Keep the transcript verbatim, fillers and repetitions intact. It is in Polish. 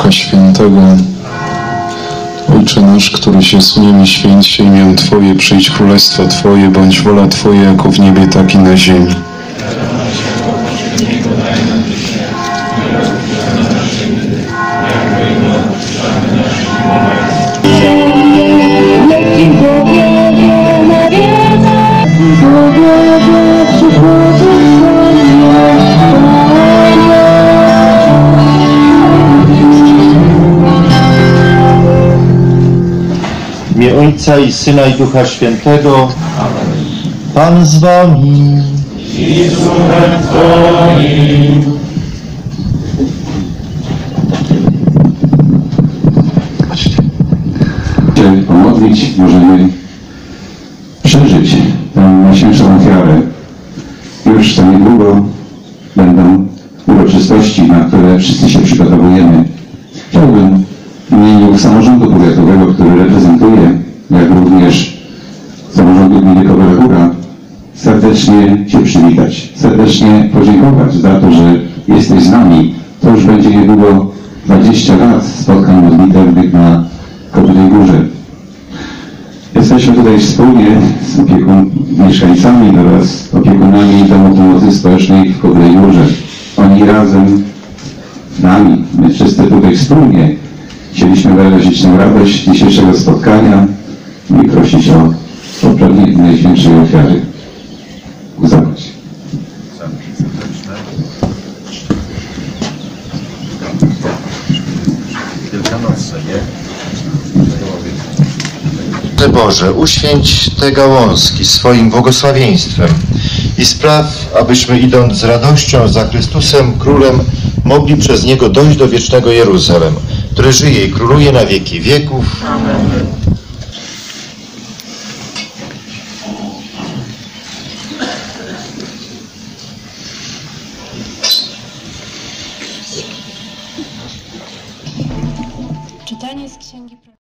Ducha Świętego. Ojcze nasz, któryś jest w niebie, święć się imię Twoje, przyjdź królestwo Twoje, bądź wola Twoja jako w niebie, tak i na ziemi. W imię Ojca i Syna i Ducha Świętego. Pan z wami. I z duchem Twoim. Się pomodlić, możemy przeżyć tę najświętszą ofiarę. Już za niedługo będą uroczystości, na które wszyscy się przygotowujemy. Chciałbym w imieniu samorządu powiatowego, który reprezentuję, jak również samorządu gminy Kobra Góra, serdecznie Cię przywitać, serdecznie podziękować za to, że jesteś z nami. To już będzie niedługo dwadzieścia lat spotkań modlitewnych na Kobrej Górze. Jesteśmy tutaj wspólnie z opiekun, mieszkańcami oraz opiekunami Domu Pomocy Społecznej w Kobrej Górze. Oni razem z nami, my wszyscy tutaj wspólnie chcieliśmy wyrazić tę radość dzisiejszego spotkania i prosić o poprzednie Najświętszej ofiary. Zapraszam. Wielkanocne, nie? Boże, uświęć te gałązki swoim błogosławieństwem i spraw, abyśmy idąc z radością za Chrystusem Królem, mogli przez Niego dojść do wiecznego Jeruzalem, który żyje i króluje na wieki wieków. Amen. Czytanie z Księgi